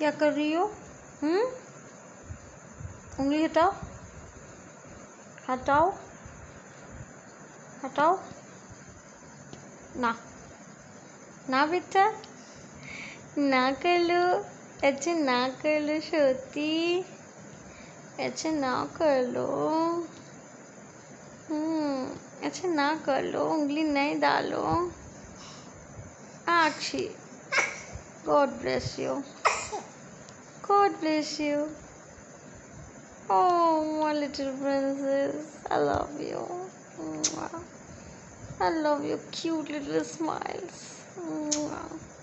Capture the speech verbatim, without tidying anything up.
क्या कर रही हो? हम्म उंगली हटाओ, हटाओ, हटाओ। ना ना बेटा, ना कर लो। अच्छा ना कर लो छोटी, अच्छा ना कर लो। हम्म अच्छा ना कर लो, उंगली नहीं डालो। आक्षी, God bless you. God bless you. Oh, my little princess, I love you. Mwah. I love your cute little smiles. Mwah.